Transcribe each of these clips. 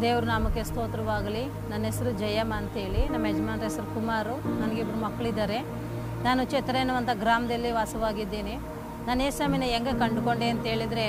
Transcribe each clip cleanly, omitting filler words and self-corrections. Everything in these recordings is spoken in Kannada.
ದೇವ್ರ ನಾಮಕ್ಕೆ ಸ್ತೋತ್ರವಾಗಲಿ. ನನ್ನ ಹೆಸರು ಜಯಮ್ಮ ಅಂತೇಳಿ, ನಮ್ಮ ಯಜಮಾನ್ರ ಹೆಸರು ಕುಮಾರು. ನನಗಿಬ್ಬರು ಮಕ್ಕಳಿದ್ದಾರೆ. ನಾನು ಛತ್ರೇನು ಅಂತ ಗ್ರಾಮದಲ್ಲಿ ವಾಸವಾಗಿದ್ದೀನಿ. ನಾನು ಯೇಸುಸ್ವಾಮಿನ ಹೆಂಗೆ ಕಂಡುಕೊಂಡೆ ಅಂತ ಹೇಳಿದರೆ,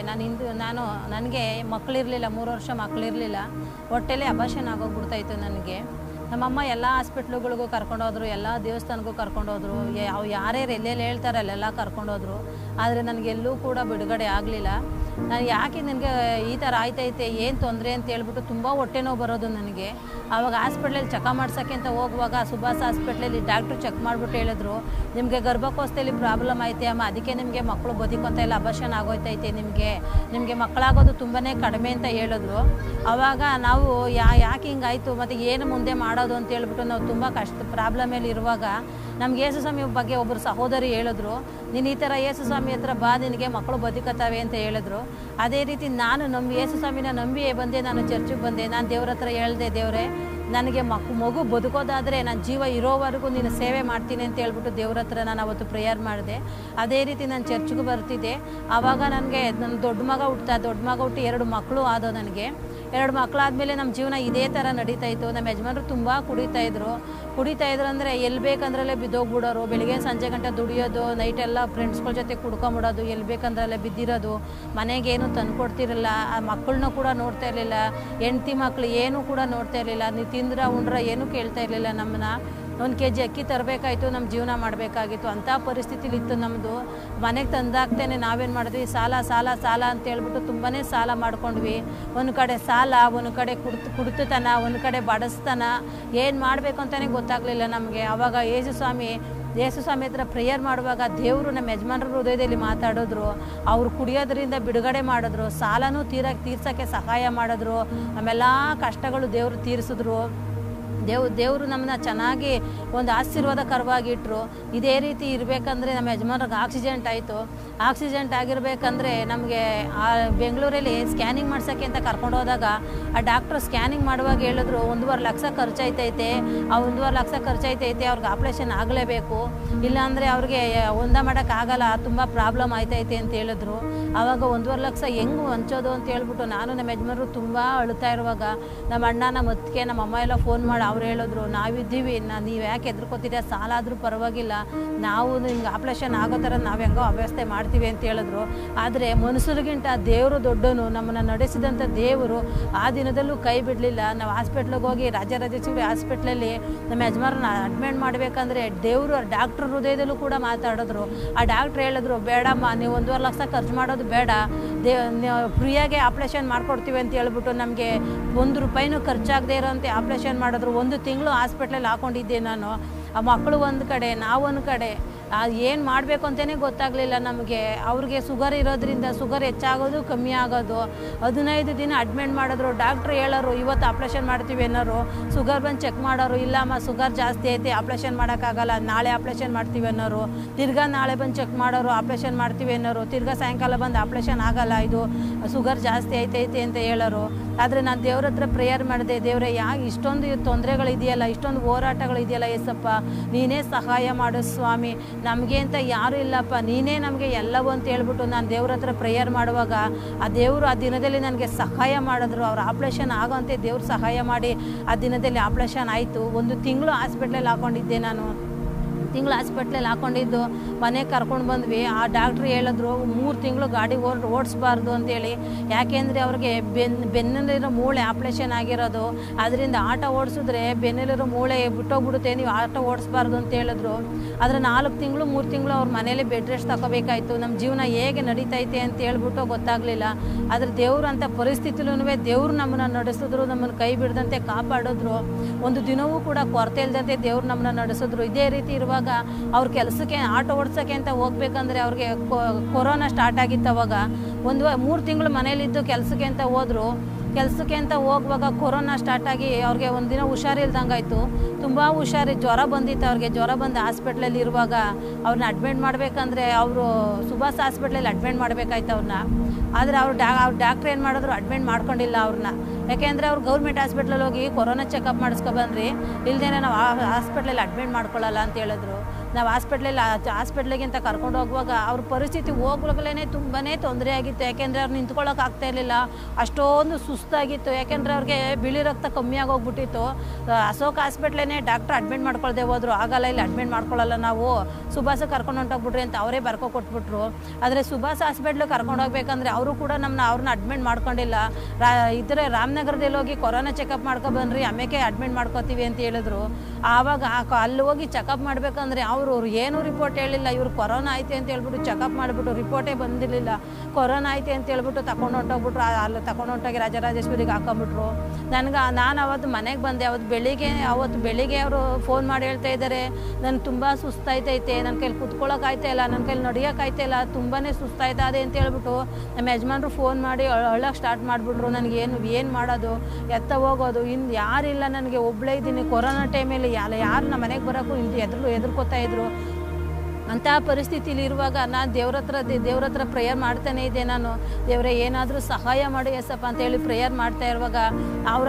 ನನಗೆ ಮಕ್ಕಳಿರಲಿಲ್ಲ, 3 ವರ್ಷ ಮಕ್ಕಳಿರಲಿಲ್ಲ. ಹೊಟ್ಟೆಲಿ ಅಬಾರ್ಷನ್ ಆಗೋಗ್ಬಿಡ್ತಾಯಿತ್ತು ನನಗೆ. ನಮ್ಮಮ್ಮ ಎಲ್ಲ ಹಾಸ್ಪಿಟ್ಲುಗಳಿಗೂ ಕರ್ಕೊಂಡೋದ್ರು, ಎಲ್ಲ ದೇವಸ್ಥಾನಕ್ಕೂ ಕರ್ಕೊಂಡೋದ್ರು, ಯಾರ್ಯಾರು ಎಲ್ಲೆಲ್ಲಿ ಹೇಳ್ತಾರೆ ಅಲ್ಲೆಲ್ಲ ಕರ್ಕೊಂಡೋದ್ರು. ಆದರೆ ನನಗೆಲ್ಲೂ ಕೂಡ ಬಿಡುಗಡೆ ಆಗಲಿಲ್ಲ. ನಾನು ಯಾಕೆ ನನಗೆ ಈ ಥರ ಆಯ್ತೈತೆ, ಏನು ತೊಂದರೆ ಅಂತ ಹೇಳ್ಬಿಟ್ಟು ತುಂಬ ಹೊಟ್ಟೆ ನೋವು ಬರೋದು ನನಗೆ. ಆವಾಗ ಹಾಸ್ಪಿಟ್ಲಲ್ಲಿ ಚೆಕ್ ಮಾಡ್ಸೋಕ್ಕೆ ಅಂತ ಹೋಗುವಾಗ ಸುಭಾಷ್ ಹಾಸ್ಪಿಟ್ಲಲ್ಲಿ ಡಾಕ್ಟ್ರು ಚೆಕ್ ಮಾಡಿಬಿಟ್ಟು ಹೇಳಿದ್ರು, ನಿಮಗೆ ಗರ್ಭಕೋಶದಲ್ಲಿ ಪ್ರಾಬ್ಲಮ್ ಐತೆ ಅಮ್ಮ, ಅದಕ್ಕೆ ನಿಮಗೆ ಮಕ್ಕಳು ಬದುಕೊಂತ ಇಲ್ಲ, ಅಬಾರ್ಷನ್ ಆಗೋಯ್ತೈತೆ, ನಿಮಗೆ ಮಕ್ಕಳಾಗೋದು ತುಂಬಾ ಕಡಿಮೆ ಅಂತ ಹೇಳಿದ್ರು. ಆವಾಗ ನಾವು ಯಾಕೆ ಹಿಂಗಾಯಿತು ಮತ್ತು ಏನು ಮುಂದೆ ಮಾಡೋದು ಅಂತ ಹೇಳ್ಬಿಟ್ಟು ನಾವು ತುಂಬ ಪ್ರಾಬ್ಲಮಲ್ಲಿ ಇರುವಾಗ ನಮ್ಗೆ ಯೇಸುಸ್ವಾಮಿ ಬಗ್ಗೆ ಒಬ್ಬರು ಸಹೋದರಿ ಹೇಳಿದ್ರು, ನೀನು ಈ ಥರ ಯೇಸುಸ್ವಾಮಿ ಹತ್ರ ಬಾ, ನಿನಗೆ ಮಕ್ಕಳು ಬದುಕತ್ತವೆ ಅಂತ ಹೇಳಿದ್ರು. ಅದೇ ರೀತಿ ನಾನು ಯೇಸುಸ್ವಾಮಿನ ನಂಬಿ ಬಂದೆ. ನಾನು ಚರ್ಚಿಗೆ ಬಂದೆ. ನಾನು ದೇವ್ರ ಹತ್ರ ಹೇಳಿದೆ, ದೇವರೇ ನನಗೆ ಮಗು ಬದುಕೋದಾದರೆ ನಾನು ಜೀವ ಇರೋವರೆಗೂ ನೀನು ಸೇವೆ ಮಾಡ್ತೀನಿ ಅಂತ ಹೇಳ್ಬಿಟ್ಟು ದೇವ್ರ ಹತ್ರ ನಾನು ಅವತ್ತು ಪ್ರೇಯರ್ ಮಾಡಿದೆ. ಅದೇ ರೀತಿ ನಾನು ಚರ್ಚ್ಗೆ ಬರ್ತಿದ್ದೆ. ಆವಾಗ ನನಗೆ ನನ್ನ ದೊಡ್ಡ ಮಗ ಹುಟ್ಟಿ 2 ಮಕ್ಕಳು ಆದೋ. ನನಗೆ 2 ಮಕ್ಕಳಾದಮೇಲೆ ನಮ್ಮ ಜೀವನ ಇದೇ ಥರ ನಡೀತಾಯಿತ್ತು. ನಮ್ಮ ಯಜಮಾನರು ತುಂಬ ಕುಡಿತಾಯಿದ್ರು ಅಂದರೆ ಎಲ್ಲಿ ಬೇಕಂದ್ರಲ್ಲೇ ಬಿದ್ದೋಗ್ಬಿಡೋರು. ಬೆಳಿಗ್ಗೆ ಸಂಜೆ ಗಂಟೆ ದುಡಿಯೋದು, ನೈಟೆಲ್ಲ ಫ್ರೆಂಡ್ಸ್ಗಳ ಜೊತೆ ಕುಡ್ಕೊಂಬಿಡೋದು, ಎಲ್ಲಿ ಬೇಕಂದ್ರಲ್ಲೇ ಬಿದ್ದಿರೋದು, ಮನೆಗೇನು ತಂದು ಕೊಡ್ತಿರಲಿಲ್ಲ, ಆ ಮಕ್ಕಳನ್ನೂ ಕೂಡ ನೋಡ್ತಾ ಇರಲಿಲ್ಲ, ಹೆಂಡ್ತಿ ಮಕ್ಕಳು ಏನೂ ಕೂಡ ನೋಡ್ತಾ ಇರಲಿಲ್ಲ. ನೀವು ತಿಂದ್ರೆ ಉಂಡ್ರೆ ಏನೂ ಕೇಳ್ತಾ ಇರಲಿಲ್ಲ. ನಮ್ಮನ್ನ 1 kg ಅಕ್ಕಿ ತರಬೇಕಾಯ್ತು, ನಮ್ಮ ಜೀವನ ಮಾಡಬೇಕಾಗಿತ್ತು. ಅಂಥ ಪರಿಸ್ಥಿತಿಲಿತ್ತು ನಮ್ಮದು. ಮನೆಗೆ ತಂದಾಗ್ತೇನೆ ನಾವೇನು ಮಾಡಿದ್ವಿ, ಸಾಲ ಅಂತ ಹೇಳ್ಬಿಟ್ಟು ತುಂಬಾ ಸಾಲ ಮಾಡ್ಕೊಂಡ್ವಿ. ಒಂದು ಕಡೆ ಸಾಲ, ಒಂದು ಕಡೆ ಕುಡ್ತತನ, ಒಂದು ಕಡೆ ಬಡಸ್ತನ, ಏನು ಮಾಡಬೇಕು ಅಂತಲೇ ಗೊತ್ತಾಗಲಿಲ್ಲ ನಮಗೆ. ಆವಾಗ ಯೇಸುಸ್ವಾಮಿ ಹತ್ರ ಪ್ರೇಯರ್ ಮಾಡುವಾಗ ದೇವರು ನಮ್ಮ ಯಜಮಾನ್ರ ಹೃದಯದಲ್ಲಿ ಮಾತಾಡಿದ್ರು. ಅವರು ಕುಡಿಯೋದ್ರಿಂದ ಬಿಡುಗಡೆ ಮಾಡಿದ್ರು, ಸಾಲನೂ ತೀರ್ಸೋಕ್ಕೆ ಸಹಾಯ ಮಾಡಿದ್ರು. ನಮ್ಮೆಲ್ಲ ಕಷ್ಟಗಳು ದೇವರು ತೀರಿಸಿದ್ರು. ದೇವರು ನಮ್ಮನ್ನ ಚೆನ್ನಾಗಿ ಒಂದು ಆಶೀರ್ವಾದಕರವಾಗಿ ಇಟ್ಟರು. ಇದೇ ರೀತಿ ಇರಬೇಕಂದ್ರೆ ನಮ್ಮ ಯಜಮಾನ್ರಿಗೆ ಆಕ್ಸಿಡೆಂಟ್ ಆಯಿತು. ಆಕ್ಸಿಡೆಂಟ್ ಆಗಿರಬೇಕಂದ್ರೆ ನಮಗೆ ಬೆಂಗಳೂರಲ್ಲಿ ಸ್ಕ್ಯಾನಿಂಗ್ ಮಾಡ್ಸೋಕ್ಕೆ ಅಂತ ಕರ್ಕೊಂಡು ಹೋದಾಗ ಆ ಡಾಕ್ಟ್ರು ಸ್ಕ್ಯಾನಿಂಗ್ ಮಾಡುವಾಗ ಹೇಳಿದ್ರು 1.5 ಲಕ್ಷ ಖರ್ಚಾಯ್ತೈತೆ. ಆ 1.5 ಲಕ್ಷ ಖರ್ಚಾಯ್ತೈತೆ, ಅವ್ರಿಗೆ ಆಪ್ರೇಷನ್ ಆಗಲೇಬೇಕು, ಇಲ್ಲಾಂದರೆ ಅವ್ರಿಗೆ ಒಂದ ಮಾಡೋಕ್ಕಾಗಲ್ಲ, ತುಂಬ ಪ್ರಾಬ್ಲಮ್ ಆಯ್ತೈತೆ ಅಂತ ಹೇಳಿದ್ರು. ಆವಾಗ 1.5 ಲಕ್ಷ ಹೆಂಗೆ ಹಂಚೋದು ಅಂತ ಹೇಳ್ಬಿಟ್ಟು ನಾನು ನಮ್ಮ ಯಜಮಾನರು ತುಂಬ ಅಳುತ್ತಾ ಇರುವಾಗ ನಮ್ಮ ಅಣ್ಣ, ನಮ್ಮ ಅತ್ತಿಗೆ, ನಮ್ಮ ಅಮ್ಮ ಎಲ್ಲ ಫೋನ್ ಮಾಡಿ ಅವ್ರು ಹೇಳಿದ್ರು, ನಾವಿದ್ದೀವಿ, ನೀವು ಯಾಕೆ ಹೆದರ್ಕೋತೀರ, ಸಾಲ ಆದರೂ ಪರವಾಗಿಲ್ಲ, ನಾವು ಹಿಂಗೆ ಆಪ್ರೇಷನ್ ಆಗೋ ಥರ ನಾವು ಹೆಂಗೋ ವ್ಯವಸ್ಥೆ ಮಾಡ್ತೀವಿ ಅಂತ ಹೇಳಿದ್ರು. ಆದರೆ ಮನುಷ್ಯರಿಗಿಂತ ದೇವರು ದೊಡ್ಡನು. ನಮ್ಮನ್ನು ನಡೆಸಿದಂಥ ದೇವರು ಆ ದಿನದಲ್ಲೂ ಕೈ ಬಿಡಲಿಲ್ಲ. ನಾವು ಹಾಸ್ಪಿಟ್ಲಿಗೆ ಹೋಗಿ ರಾಜರಾಜೇಶ್ವರಿ ಹಾಸ್ಪಿಟ್ಲಲ್ಲಿ ನಮ್ಮ ಯಜಮಾನರನ್ನ ಅಡ್ಮಿಟ್ ಮಾಡಬೇಕಂದ್ರೆ ದೇವರು ಡಾಕ್ಟ್ರ್ ಹೃದಯದಲ್ಲೂ ಕೂಡ ಮಾತಾಡಿದ್ರು. ಆ ಡಾಕ್ಟ್ರ್ ಹೇಳಿದ್ರು, ಬೇಡಮ್ಮ, ನೀವು 1.5 ಲಕ್ಷ ಖರ್ಚು ಮಾಡೋದು ಬೇಡ, ಫ್ರೀಯಾಗೆ ಆಪ್ರೇಷನ್ ಮಾಡ್ಕೊಡ್ತೀವಿ ಅಂತ ಹೇಳ್ಬಿಟ್ಟು ನಮಗೆ 1 ರೂಪಾಯಿನೂ ಖರ್ಚಾಗದೇ ಇರೋಂತೆ ಆಪ್ರೇಷನ್ ಮಾಡಿದ್ರು. 1 ತಿಂಗಳು ಹಾಸ್ಪಿಟ್ಲಲ್ಲಿ ಹಾಕೊಂಡಿದ್ದೆ ನಾನು. ಆ ಮಕ್ಕಳು ಒಂದು ಕಡೆ, ನಾವೊಂದು ಕಡೆ, ಏನು ಮಾಡಬೇಕು ಅಂತಲೇ ಗೊತ್ತಾಗಲಿಲ್ಲ ನಮಗೆ. ಅವ್ರಿಗೆ ಶುಗರ್ ಇರೋದ್ರಿಂದ ಶುಗರ್ ಹೆಚ್ಚಾಗೋದು ಕಮ್ಮಿ ಆಗೋದು. 15 ದಿನ ಅಡ್ಮಿಟ್ ಮಾಡಿದ್ರು. ಡಾಕ್ಟ್ರು ಹೇಳೋರು, ಇವತ್ತು ಆಪ್ರೇಷನ್ ಮಾಡ್ತೀವಿ ಅನ್ನೋರು. ಶುಗರ್ ಬಂದು ಚೆಕ್ ಮಾಡೋರು, ಇಲ್ಲಮ್ಮ ಶುಗರ್ ಜಾಸ್ತಿ ಐತೆ, ಆಪ್ರೇಷನ್ ಮಾಡೋಕ್ಕಾಗಲ್ಲ, ನಾಳೆ ಆಪ್ರೇಷನ್ ಮಾಡ್ತೀವಿ ಅನ್ನೋರು. ತಿರ್ಗಾ ನಾಳೆ ಬಂದು ಚೆಕ್ ಮಾಡೋರು, ಆಪ್ರೇಷನ್ ಮಾಡ್ತೀವಿ ಅನ್ನೋರು. ತಿರ್ಗಾ ಸಾಯಂಕಾಲ ಬಂದು ಆಪ್ರೇಷನ್ ಆಗಲ್ಲ, ಇದು ಶುಗರ್ ಜಾಸ್ತಿ ಐತೈತೆ ಅಂತ ಹೇಳೋರು. ಆದರೆ ನಾನು ದೇವ್ರ ಹತ್ರ ಪ್ರೇಯರ್ ಮಾಡಿದೆ, ದೇವರೇ ಇಷ್ಟೊಂದು ತೊಂದರೆಗಳಿದೆಯಲ್ಲ, ಇಷ್ಟೊಂದು ಹೋರಾಟಗಳಿದೆಯಲ್ಲ ಏಸಪ್ಪ, ನೀನೇ ಸಹಾಯ ಮಾಡು ಸ್ವಾಮಿ, ನಮಗೆ ಅಂತ ಯಾರೂ ಇಲ್ಲಪ್ಪ, ನೀನೇ ನಮಗೆ ಎಲ್ಲವೂ ಅಂತ ಹೇಳ್ಬಿಟ್ಟು ನಾನು ದೇವ್ರ ಹತ್ರ ಪ್ರೇಯರ್ ಮಾಡುವಾಗ ಆ ದೇವರು ಆ ದಿನದಲ್ಲಿ ನನಗೆ ಸಹಾಯ ಮಾಡಿದ್ರು. ಅವ್ರು ಆಪ್ರೇಷನ್ ಆಗೋಂತೆ ದೇವ್ರು ಸಹಾಯ ಮಾಡಿ ಆ ದಿನದಲ್ಲಿ ಆಪ್ರೇಷನ್ ಆಯಿತು. 1 ತಿಂಗಳು ಹಾಸ್ಪಿಟ್ಲಲ್ಲಿ ಹಾಕ್ಕೊಂಡಿದ್ದೆ ನಾನು. ಹಾಸ್ಪಿಟ್ಲಲ್ಲಿ ಹಾಕ್ಕೊಂಡಿದ್ದು ಮನೆಗೆ ಕರ್ಕೊಂಡು ಬಂದ್ವಿ. ಆ ಡಾಕ್ಟ್ರು ಹೇಳಿದ್ರು 3 ತಿಂಗಳು ಗಾಡಿ ಓಡಿಸ್ಬಾರ್ದು ಅಂತೇಳಿ. ಯಾಕೆಂದರೆ ಅವ್ರಿಗೆ ಬೆನ್ನಲ್ಲಿರೋ ಮೂಳೆ ಆಪ್ರೇಷನ್ ಆಗಿರೋದು, ಅದರಿಂದ ಆಟ ಓಡಿಸಿದ್ರೆ ಬೆನ್ನಲ್ಲಿರೋ ಮೂಳೆ ಬಿಟ್ಟೋಗ್ಬಿಡುತ್ತೆ, ನೀವು ಆಟ ಓಡಿಸ್ಬಾರ್ದು ಅಂತ ಹೇಳಿದ್ರು. ಆದರೆ 4 ತಿಂಗಳು 3 ತಿಂಗಳು ಅವ್ರ ಮನೇಲಿ ಬೆಡ್ ರೆಸ್ಟ್ ತಗೋಬೇಕಾಯ್ತು. ನಮ್ಮ ಜೀವನ ಹೇಗೆ ನಡೀತೈತೆ ಅಂತ ಹೇಳ್ಬಿಟ್ಟು ಗೊತ್ತಾಗಲಿಲ್ಲ. ಆದರೆ ದೇವರು ಅಂಥ ಪರಿಸ್ಥಿತಿಲೂ ದೇವರು ನಮ್ಮನ್ನು ನಡೆಸಿದ್ರು, ನಮ್ಮನ್ನು ಕೈ ಬಿಡದಂತೆ ಕಾಪಾಡಿದ್ರು. ಒಂದು ದಿನವೂ ಕೂಡ ಕೊರತೆ ಇಲ್ಲದಂತೆ ದೇವ್ರು ನಮ್ಮನ್ನು ನಡೆಸಿದ್ರು. ಇದೇ ರೀತಿ ಇರುವಾಗ ಅವ್ರ ಕೆಲಸಕ್ಕೆ ಆಟೋ ಓಡಿಸೋಕ್ಕೆ ಅಂತ ಹೋಗ್ಬೇಕಂದ್ರೆ ಅವ್ರಿಗೆ ಕೊರೋನಾ ಸ್ಟಾರ್ಟ್ ಆಗಿತ್ತು. ಅವಾಗ 3 ತಿಂಗಳು ಮನೇಲಿದ್ದು ಕೆಲಸಕ್ಕೆ ಅಂತ ಹೋದರು. ಕೆಲಸಕ್ಕೆ ಅಂತ ಹೋಗುವಾಗ ಕೊರೋನಾ ಸ್ಟಾರ್ಟ್ ಆಗಿ ಅವ್ರಿಗೆ ಒಂದಿನ ಹುಷಾರಿಲ್ದಂಗಾಯಿತು. ತುಂಬ ಜ್ವರ ಬಂದಿತ್ತು ಅವ್ರಿಗೆ. ಜ್ವರ ಬಂದು ಹಾಸ್ಪಿಟ್ಲಲ್ಲಿ ಇರುವಾಗ ಅವ್ರನ್ನ ಅಡ್ಮಿಟ್ ಮಾಡಬೇಕಂದ್ರೆ ಅವರು ಸುಭಾಷ್ ಹಾಸ್ಪಿಟ್ಲಲ್ಲಿ ಅಡ್ಮಿಟ್ ಮಾಡಬೇಕಾಯ್ತು ಅವ್ರನ್ನ. ಆದರೆ ಅವ್ರು ಡಾಕ್ಟ್ರ್ ಏನು ಮಾಡಿದ್ರು, ಅಡ್ಮಿಟ್ ಮಾಡ್ಕೊಂಡಿಲ್ಲ ಅವ್ರನ್ನ. ಯಾಕೆಂದರೆ ಅವ್ರು ಗೌರ್ಮೆಂಟ್ ಹಾಸ್ಪಿಟ್ಲಲ್ಲಿ ಹೋಗಿ ಕೊರೋನಾ ಚೆಕಪ್ ಮಾಡಿಸ್ಕೊಬಂದ್ರಿ, ಇಲ್ಲದೇ ನಾವು ಹಾಸ್ಪಿಟ್ಲಲ್ಲಿ ಅಡ್ಮಿಟ್ ಮಾಡ್ಕೊಳ್ಳಲ್ಲ ಅಂತ ಹೇಳಿದ್ರು. ನಾವು ಹಾಸ್ಪಿಟ್ಲಿಗಿಂತ ಕರ್ಕೊಂಡು ಹೋಗುವಾಗ ಅವ್ರ ಪರಿಸ್ಥಿತಿ ಹೋಗ್ವಾಗಲೇ ತುಂಬಾ ತೊಂದರೆ ಆಗಿತ್ತು. ಯಾಕೆಂದರೆ ಅವ್ರು ನಿಂತ್ಕೊಳ್ಳೋಕೆ ಆಗ್ತಾ ಇರಲಿಲ್ಲ, ಅಷ್ಟೊಂದು ಸುಸ್ತಾಗಿತ್ತು. ಯಾಕೆಂದರೆ ಅವ್ರಿಗೆ ಬಿಳಿ ರಕ್ತ ಕಮ್ಮಿ ಆಗೋಗ್ಬಿಟ್ಟಿತ್ತು. ಅಶೋಕ್ ಹಾಸ್ಪಿಟ್ಲೇ ಡಾಕ್ಟ್ರ್ ಅಡ್ಮಿಟ್ ಮಾಡ್ಕೊಳ್ದೆ ಹೋದ್ರು. ಆಗಲ್ಲ, ಇಲ್ಲಿ ಅಡ್ಮಿಟ್ ಮಾಡ್ಕೊಳ್ಳಲ್ಲ, ನಾವು ಸುಭಾಸ ಕರ್ಕೊಂಡು ಹೊಂಟೋಗ್ಬಿಟ್ರಿ ಅಂತ ಅವರೇ ಕೊಟ್ಬಿಟ್ರು. ಆದರೆ ಸುಭಾಸ ಹಾಸ್ಪಿಟ್ಲಿಗೆ ಕರ್ಕೊಂಡು ಹೋಗ್ಬೇಕಂದ್ರೆ ಅವರು ಕೂಡ ಅವ್ರನ್ನ ಅಡ್ಮಿಟ್ ಮಾಡ್ಕೊಂಡಿಲ್ಲ. ಇದ್ರೆ ರಾಮನಗರದಲ್ಲಿ ಹೋಗಿ ಕೊರೋನಾ ಚೆಕಪ್ ಮಾಡ್ಕೊಬನ್ರಿ, ಆಮೇಲೆ ಅಡ್ಮಿಟ್ ಮಾಡ್ಕೋತೀವಿ ಅಂತ ಹೇಳಿದ್ರು. ಆವಾಗ ಅಲ್ಲಿ ಹೋಗಿ ಚೆಕಪ್ ಮಾಡಬೇಕಂದ್ರೆ ಅವರು ಏನೂ ರಿಪೋರ್ಟ್ ಹೇಳಿಲ್ಲ. ಇವ್ರು ಕೊರೋನಾ ಐತೆ ಅಂತ ಹೇಳ್ಬಿಟ್ಟು ಚೆಕಪ್ ಮಾಡಿಬಿಟ್ಟು ರಿಪೋರ್ಟೇ ಬಂದಿರಲಿಲ್ಲ. ಕೊರೋನಾ ಐತೆ ಅಂತ ಹೇಳ್ಬಿಟ್ಟು ತಗೊಂಡು ಹೊಂಟೋಗ್ಬಿಟ್ರು. ಅಲ್ಲಿ ತಗೊಂಡು ಹೊಂಟೋಗಿ ರಾಜರಾಜೇಶ್ವರಿಗೆ ಹಾಕೊಂಬಿಟ್ರು. ನಾನು ಅವತ್ತು ಮನೆಗೆ ಬಂದೆ. ಅವತ್ತು ಬೆಳಿಗ್ಗೆ ಅವರು ಫೋನ್ ಮಾಡಿ ಹೇಳ್ತಾ ಇದ್ದಾರೆ, ನಾನು ತುಂಬ ಸುಸ್ತಾಯ್ತೈತೆ, ನನ್ನ ಕೈಲಿ ಕುತ್ಕೊಳ್ಳೋಕ್ಕಾಯ್ತಾ ಇಲ್ಲ, ನನ್ನ ಕೈಲಿ ನಡೆಯೋಕ್ಕಾಯ್ತಾ ಇಲ್ಲ, ತುಂಬಾ ಸುಸ್ತಾಯ್ತಾ ಇದೆ ಅಂತ ಹೇಳ್ಬಿಟ್ಟು ನಮ್ಮ ಯಜಮಾನ್ರು ಫೋನ್ ಮಾಡಿ ಅಳಕ್ಕೆ ಸ್ಟಾರ್ಟ್ ಮಾಡಿಬಿಟ್ರು. ಏನು ಮಾಡೋದು, ಎತ್ತ ಹೋಗೋದು, ಇನ್ನು ಯಾರಿಲ್ಲ, ನನಗೆ ಒಬ್ಬಳೇ ಇದ್ದೀನಿ. ಕೊರೋನಾ ಟೈಮಲ್ಲಿ ಯಾರು ನಮ್ಮ ಮನೆಗೆ ಬರೋಕ್ಕೂ ಎದುರ್ಕೋತಾ ಇದ್ರು. ಅಂಥ ಪರಿಸ್ಥಿತಿಲಿ ಇರುವಾಗ ನಾನು ದೇವ್ರ ಹತ್ರ ಪ್ರೇಯರ್ ಮಾಡ್ತಾನೆ ಇದ್ದೆ. ನಾನು ದೇವರೇ ಏನಾದರೂ ಸಹಾಯ ಮಾಡಿ ಎಸಪ್ಪ ಅಂತೇಳಿ ಪ್ರೇಯರ್ ಮಾಡ್ತಾ ಇರುವಾಗ ಅವರು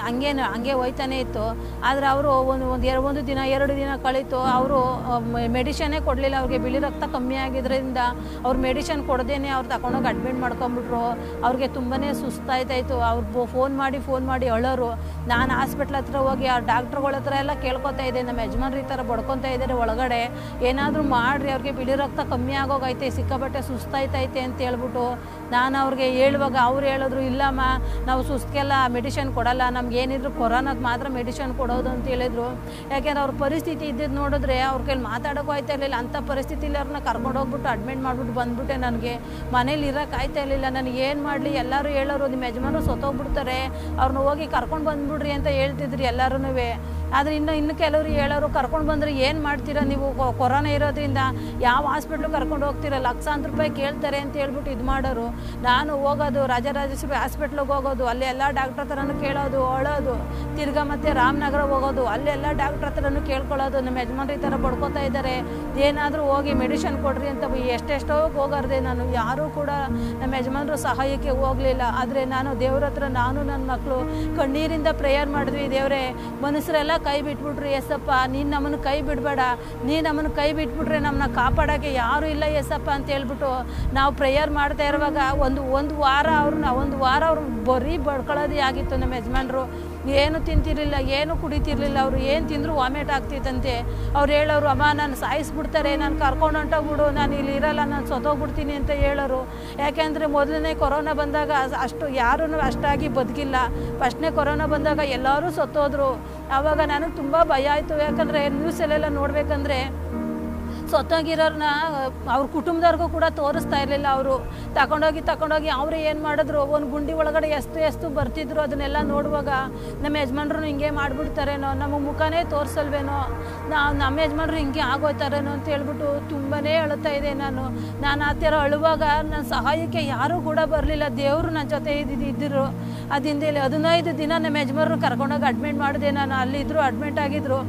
ಹಂಗೆ ಹೋಯ್ತಾನೆ ಇತ್ತು. ಆದರೆ ಅವರು ಒಂದು ದಿನ 2 ದಿನ ಕಳೀತು. ಅವರು ಮೆಡಿಷನ್ನೇ ಕೊಡಲಿಲ್ಲ. ಅವ್ರಿಗೆ ಬಿಳಿ ರಕ್ತ ಕಮ್ಮಿ ಆಗಿದ್ದರಿಂದ ಅವ್ರು ಮೆಡಿಷನ್ ಕೊಡದೇನೆ ಅವ್ರು ತಗೊಂಡೋಗಿ ಅಡ್ಮಿಟ್ ಮಾಡ್ಕೊಂಬಿಟ್ರು. ಅವ್ರಿಗೆ ತುಂಬಾ ಸುಸ್ತಾಯ್ತಾಯಿತು. ಅವ್ರು ಫೋನ್ ಮಾಡಿ ಅಳೋರು. ನಾನು ಹಾಸ್ಪಿಟ್ಲ್ ಹತ್ರ ಹೋಗಿ ಆ ಡಾಕ್ಟ್ರುಗಳ ಹತ್ರ ಎಲ್ಲ ಕೇಳ್ಕೊತಾ ಇದ್ದೆ, ನಮ್ಮ ಯಜಮಾನ್ರು ಈ ಥರ ಬಡ್ಕೊತಾ ಇದ್ದಾರೆ ಒಳಗಡೆ, ಏನಾದರೂ ಮಾಡ್ರಿ, ಅವ್ರಿಗೆ ಬಿಳಿ ರಕ್ತ ಕಮ್ಮಿ ಆಗೋಗೈತೆ, ಸಿಕ್ಕಾಬಟ್ಟೆ ಸುಸ್ತಾಯ್ತೈತೆ ಅಂತ ಹೇಳ್ಬಿಟ್ಟು ನಾನು ಅವ್ರಿಗೆ ಹೇಳುವಾಗ ಅವ್ರು ಹೇಳಿದ್ರು, ಇಲ್ಲಮ್ಮ ನಾವು ಸುಸ್ತಿಗೆಲ್ಲ ಮೆಡಿಷನ್ ಕೊಡಲ್ಲ, ನಮ್ಗೇನಿದ್ರು ಕೊರೋನಾಗೆ ಮಾತ್ರ ಮೆಡಿಷನ್ ಕೊಡೋದು ಅಂತ ಹೇಳಿದ್ರು. ಯಾಕೆಂದ್ರೆ ಅವ್ರ ಪರಿಸ್ಥಿತಿ ಇದ್ದಿದ್ದು ನೋಡಿದ್ರೆ ಅವ್ರ ಕೈಲಿ ಮಾತಾಡೋಕ್ಕೂ ಆಯ್ತಾ ಇರಲಿಲ್ಲ. ಅಂಥ ಪರಿಸ್ಥಿತಿಲಿ ಅವ್ರನ್ನ ಕರ್ಕೊಂಡೋಗ್ಬಿಟ್ಟು ಅಡ್ಮಿಟ್ ಮಾಡಿಬಿಟ್ಟು ಬಂದ್ಬಿಟ್ಟೆ. ನನಗೆ ಮನೇಲಿ ಇರೋಕೆ ಆಯ್ತಾ ಇರಲಿಲ್ಲ. ನನಗೆ ಏನು ಮಾಡಲಿ, ಎಲ್ಲರೂ ಹೇಳೋರು ನಿಮ್ಮ ಯಜಮಾನರು ಸತ್ತೋಗ್ಬಿಡ್ತಾರೆ, ಅವ್ರನ್ನ ಹೋಗಿ ಕರ್ಕೊಂಡು ಬಂದ್ಬಿಡ್ರಿ ಅಂತ ಹೇಳ್ತಿದ್ರಿ ಎಲ್ಲರೂ. ಆದರೆ ಇನ್ನು ಕೆಲವರು ಹೇಳೋರು, ಕರ್ಕೊಂಡು ಬಂದರೆ ಏನು ಮಾಡ್ತೀರಾ ನೀವು, ಕೊರೋನಾ ಇರೋದ್ರಿಂದ ಯಾವ ಹಾಸ್ಪಿಟ್ಲಿಗೆ ಕರ್ಕೊಂಡು ಹೋಗ್ತೀರಾ, ಲಕ್ಷಾಂತರ ರೂಪಾಯಿ ಕೇಳ್ತಾರೆ ಅಂತ ಹೇಳ್ಬಿಟ್ಟು ಇದು ಮಾಡೋರು. ನಾನು ಹೋಗೋದು ರಾಜರಾಜೇಶ್ವರಿ ಹಾಸ್ಪಿಟ್ಲಿಗೆ ಹೋಗೋದು, ಅಲ್ಲಿ ಎಲ್ಲ ಡಾಕ್ಟ್ರ್ ಹತ್ರನೂ ಕೇಳೋದು, ಅಳೋದು. ತಿರ್ಗಾ ಮತ್ತೆ ರಾಮನಗರ ಹೋಗೋದು, ಅಲ್ಲೆಲ್ಲ ಡಾಕ್ಟ್ರ್ ಹತ್ರನೂ ಕೇಳ್ಕೊಳ್ಳೋದು, ನಮ್ಮ ಯಜಮಾನ್ರು ಈ ಥರ ಬಡ್ಕೋತಾ ಇದ್ದಾರೆ, ಏನಾದರೂ ಹೋಗಿ ಮೆಡಿಷನ್ ಕೊಡ್ರಿ ಅಂತ ಎಷ್ಟೆಷ್ಟೋ ಹೋಗಾರ್ದೆ. ನಾನು ಯಾರೂ ಕೂಡ ನಮ್ಮ ಯಜಮಾನ್ರು ಸಹಾಯಕ್ಕೆ ಹೋಗಲಿಲ್ಲ. ಆದರೆ ನಾನು ದೇವ್ರ ಹತ್ರ ನನ್ನ ಮಕ್ಕಳು ಕಣ್ಣೀರಿಂದ ಪ್ರೇಯರ್ ಮಾಡಿದ್ವಿ. ದೇವರೇ, ಮನುಷ್ಯರೆಲ್ಲ ಕೈ ಬಿಟ್ಬಿಟ್ರಿ ಎಸಪ್ಪ, ನೀನು ನಮ್ಮನ್ನು ಕೈ ಬಿಡಬೇಡ, ನೀನು ನಮ್ಮನ್ನು ಕೈ ಬಿಟ್ಬಿಟ್ರೆ ನಮ್ಮನ್ನ ಕಾಪಾಡೋಕ್ಕೆ ಯಾರೂ ಇಲ್ಲ ಎಸಪ್ಪ ಅಂತ ಹೇಳ್ಬಿಟ್ಟು ನಾವು ಪ್ರೇಯರ್ ಮಾಡ್ತಾ ಇರುವಾಗ ಒಂದು ವಾರ ಅವ್ರು ಬರೀ ಬಡ್ಕೊಳ್ಳೋದೇ ಆಗಿತ್ತು. ನಮ್ಮ ಯಜಮಾನ್ರು ಏನು ತಿಂತಿರ್ಲಿಲ್ಲ, ಏನು ಕುಡಿತಿರ್ಲಿಲ್ಲ. ಅವರು ಏನು ತಿಂದರೂ ವಾಮಿಟ್ ಆಗ್ತಿತ್ತಂತೆ. ಅವ್ರು ಹೇಳೋರು, ಅಮ್ಮ ನಾನು ಸಾಯಿಸ್ಬಿಡ್ತಾರೆ, ನಾನು ಕರ್ಕೊಂಡು ಹೊಂಟೋಗ್ಬಿಡು, ನಾನು ಇಲ್ಲಿ ಇರಲ್ಲ, ನಾನು ಸತ್ತೋಗ್ಬಿಡ್ತೀನಿ ಅಂತ ಹೇಳೋರು. ಯಾಕೆಂದರೆ ಮೊದಲನೇ ಕೊರೋನಾ ಬಂದಾಗ ಯಾರೂ ಅಷ್ಟಾಗಿ ಬದುಕಿಲ್ಲ. ಫಸ್ಟ್ನೇ ಕೊರೋನಾ ಬಂದಾಗ ಎಲ್ಲರೂ ಸತ್ತೋದ್ರು. ಆವಾಗ ನನಗೆ ತುಂಬ ಭಯ ಆಯಿತು. ಯಾಕಂದರೆ ನ್ಯೂಸಲ್ಲೆಲ್ಲ ನೋಡಬೇಕಂದ್ರೆ ಸತ್ತೋಗಿರೋರನ್ನ ಅವ್ರ ಕುಟುಂಬದವ್ರಿಗೂ ಕೂಡ ತೋರಿಸ್ತಾ ಇರಲಿಲ್ಲ. ಅವರು ತಗೊಂಡೋಗಿ ಅವರು ಏನು ಮಾಡಿದ್ರು, ಒಂದು ಗುಂಡಿ ಒಳಗಡೆ ಎಷ್ಟು ಬರ್ತಿದ್ರು. ಅದನ್ನೆಲ್ಲ ನೋಡುವಾಗ ನಮ್ಮ ಯಜಮಾನ್ರು ಹಿಂಗೆ ಮಾಡಿಬಿಡ್ತಾರೇನೋ, ನಮ್ಮ ಮುಖನೇ ತೋರಿಸಲ್ವೇನೋ, ನಮ್ಮ ಯಜಮಾನ್ರು ಹಿಂಗೆ ಆಗೋಯ್ತಾರೇನೋ ಅಂತ ಹೇಳ್ಬಿಟ್ಟು ತುಂಬಾ ಅಳುತ್ತಾ ಇದೆ. ನಾನು ಆ ಥರ ಅಳುವಾಗ ನನ್ನ ಸಹಾಯಕ್ಕೆ ಯಾರೂ ಕೂಡ ಬರಲಿಲ್ಲ. ದೇವರು ನನ್ನ ಜೊತೆ ಇದ್ದಿದ್ರು. ಅದಿಂದೇಲಿ 15 ದಿನ ನಮ್ಮ ಯಜಮಾನ್ರು ಕರ್ಕೊಂಡೋಗಿ ಅಡ್ಮಿಟ್ ಮಾಡಿದೆ. ನಾನು ಅಲ್ಲಿದ್ದರು, ಅಡ್ಮಿಟ್ ಆಗಿದ್ರು.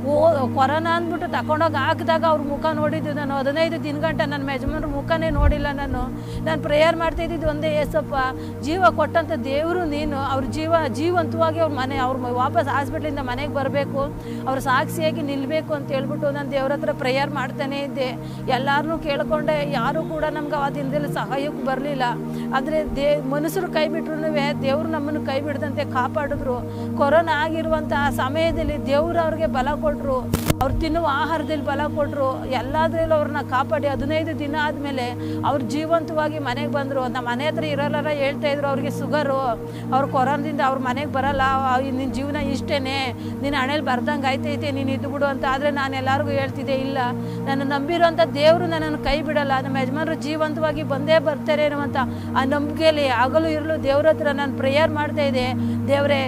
ಕೊರೋನಾ ಅಂದ್ಬಿಟ್ಟು ತಗೊಂಡೋಗಿ ಹಾಕಿದಾಗ ಅವ್ರ ಮುಖ ನೋಡಿದ್ದು ನಾನು 15 ದಿನಗಂಟ ನನ್ನ ಯಜಮಾನ್ರ ಮುಖನೇ ನೋಡಿಲ್ಲ. ನಾನು ಪ್ರೇಯರ್ ಮಾಡ್ತಾಯಿದ್ದು ಒಂದೇ, ಏಸಪ್ಪ ಜೀವ ಕೊಟ್ಟಂಥ ದೇವರು ನೀನು, ಅವ್ರ ಜೀವಂತವಾಗಿ ಅವ್ರು ವಾಪಸ್ ಹಾಸ್ಪಿಟ್ಲಿಂದ ಮನೆಗೆ ಬರಬೇಕು, ಅವ್ರ ಸಾಕ್ಷಿಯಾಗಿ ನಿಲ್ಲಬೇಕು ಅಂತ ಹೇಳ್ಬಿಟ್ಟು ನಾನು ದೇವ್ರ ಹತ್ರ ಪ್ರೇಯರ್ ಮಾಡ್ತಾನೇ ಇದ್ದೆ. ಎಲ್ಲರನ್ನೂ ಕೇಳ್ಕೊಂಡೆ, ಯಾರೂ ಕೂಡ ನಮ್ಗೆ ಆ ದಿನದಲ್ಲಿ ಸಹಾಯಕ್ಕೆ ಬರಲಿಲ್ಲ. ಆದರೆ ಮನುಷ್ಯರು ಕೈ ಬಿಟ್ರು ದೇವರು ನಮ್ಮನ್ನು ಕೈ ಬಿಡದಂತೆ ಕಾಪಾಡಿದ್ರು. ಕೊರೋನಾ ಆಗಿರುವಂಥ ಸಮಯದಲ್ಲಿ ದೇವರು ಅವ್ರಿಗೆ ಬಲ ಕೊಟ್ಟರು, ಅವ್ರು ತಿನ್ನುವ ಆಹಾರದಲ್ಲಿ ಬಲ ಕೊಟ್ಟರು, ಎಲ್ಲದ್ರಲ್ಲೂ ಅವ್ರನ್ನ ಕಾಪಾಡಿ 15 ದಿನ ಆದಮೇಲೆ ಅವ್ರು ಜೀವಂತವಾಗಿ ಮನೆಗೆ ಬಂದರು. ನಮ್ಮ ಮನೆ ಹತ್ರ ಇರೋಲ್ಲ ಹೇಳ್ತಾಯಿದ್ರು, ಅವ್ರಿಗೆ ಶುಗರು, ಅವ್ರು ಕೊರೋನಾದಿಂದ ಅವ್ರ ಮನೆಗೆ ಬರೋಲ್ಲ, ನಿನ್ನ ಜೀವನ ಇಷ್ಟೇ, ನಿನ್ನ ಹಣೆಯಲ್ಲಿ ಬರ್ದಂಗೆ ಆಯ್ತೈತೆ, ನೀನು ಇದ್ದು ಬಿಡು ಅಂತ. ಆದರೆ ನಾನು ಎಲ್ಲರಿಗೂ ಹೇಳ್ತಿದ್ದೆ, ಇಲ್ಲ, ನಾನು ನಂಬಿರೋಂಥ ದೇವರು ನನ್ನನ್ನು ಕೈ ಬಿಡಲ್ಲ, ನಮ್ಮ ಯಜಮಾನರು ಜೀವಂತವಾಗಿ ಬಂದೇ ಬರ್ತಾರೆ ಅನ್ನುವಂಥ ಆ ನಂಬಿಕೆಯಲ್ಲಿ ಹಗಲು ಇರಲು ದೇವ್ರ ಹತ್ರ ನಾನು ಪ್ರೇಯರ್ ಮಾಡ್ತಾಯಿದ್ದೆ. ದೇವರೇ,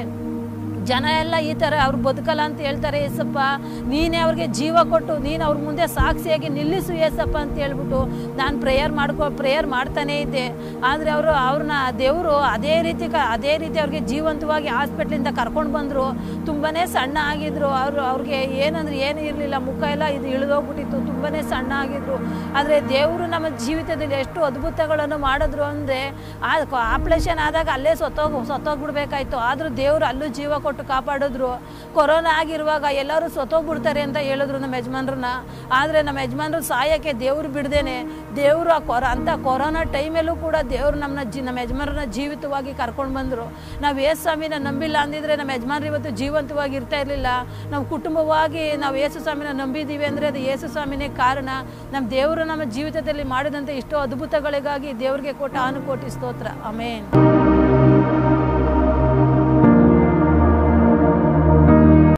ಜನ ಎಲ್ಲ ಈ ಥರ ಅವ್ರು ಬದುಕಲ್ಲ ಅಂತ ಹೇಳ್ತಾರೆ ಏಸಪ್ಪ, ನೀನೇ ಅವ್ರಿಗೆ ಜೀವ ಕೊಟ್ಟು ನೀನು ಅವ್ರ ಮುಂದೆ ಸಾಕ್ಷಿಯಾಗಿ ನಿಲ್ಲಿಸು ಏಸಪ್ಪ ಅಂತ ಹೇಳ್ಬಿಟ್ಟು ನಾನು ಪ್ರೇಯರ್ ಮಾಡ್ತಾನೇ ಇದ್ದೆ. ಆದರೆ ಅವ್ರನ್ನ ದೇವರು ಅದೇ ರೀತಿ ಅವ್ರಿಗೆ ಜೀವಂತವಾಗಿ ಹಾಸ್ಪಿಟ್ಲಿಂದ ಕರ್ಕೊಂಡು ಬಂದರು. ತುಂಬಾ ಸಣ್ಣ ಆಗಿದ್ರು. ಅವ್ರಿಗೆ ಏನಂದ್ರೆ ಏನು ಇರಲಿಲ್ಲ, ಮುಖ ಎಲ್ಲ ಇದು ಇಳಿದೋಗ್ಬಿಟ್ಟಿತ್ತು, ತುಂಬಾ ಸಣ್ಣ ಆಗಿದ್ರು. ಆದರೆ ದೇವರು ನಮ್ಮ ಜೀವಿತದಲ್ಲಿ ಎಷ್ಟು ಅದ್ಭುತಗಳನ್ನು ಮಾಡಿದ್ರು ಅಂದರೆ, ಆಪ್ರೇಷನ್ ಆದಾಗ ಅಲ್ಲೇ ಸತ್ತೋಗ್ಬಿಡ್ಬೇಕಾಯ್ತು. ಆದರೂ ದೇವರು ಅಲ್ಲೂ ಜೀವ ಕೊಟ್ಟು ಕೊಟ್ಟು ಕಾಪಾಡಿದ್ರು. ಕೊರೋನಾ ಆಗಿರುವಾಗ ಎಲ್ಲರೂ ಸತ್ತೋಗ್ಬಿಡ್ತಾರೆ ಅಂತ ಹೇಳಿದ್ರು ನಮ್ಮ ಯಜಮಾನ್ರನ್ನ. ಆದರೆ ನಮ್ಮ ಯಜಮಾನ್ರು ಸಾಯೋಕ್ಕೆ ದೇವ್ರು ಬಿಡ್ದೇನೆ ದೇವರು ಅಂಥ ಕೊರೋನಾ ಟೈಮಲ್ಲೂ ಕೂಡ ದೇವರು ನಮ್ಮ ಯಜಮಾನ್ರನ್ನ ಜೀವಿತವಾಗಿ ಕರ್ಕೊಂಡು ಬಂದರು. ನಾವು ಯೇಸು ಸ್ವಾಮಿನ ನಂಬಿಲ್ಲ ಅಂದಿದ್ರೆ ನಮ್ಮ ಯಜಮಾನ್ರು ಇವತ್ತು ಜೀವಂತವಾಗಿ ಇರ್ತಾ ಇರಲಿಲ್ಲ. ನಾವು ಕುಟುಂಬವಾಗಿ ನಾವು ಯೇಸು ಸ್ವಾಮಿನ ನಂಬಿದ್ದೀವಿ ಅಂದರೆ ಅದು ಯೇಸು ಸ್ವಾಮಿನೇ ಕಾರಣ. ನಮ್ಮ ದೇವರು ನಮ್ಮ ಜೀವಿತದಲ್ಲಿ ಮಾಡಿದಂಥ ಇಷ್ಟೋ ಅದ್ಭುತಗಳಿಗಾಗಿ ದೇವರಿಗೆ ಕೊಟ್ಟ ಅನುಕೋಟಿ ಸ್ತೋತ್ರ. ಆಮೇನ್.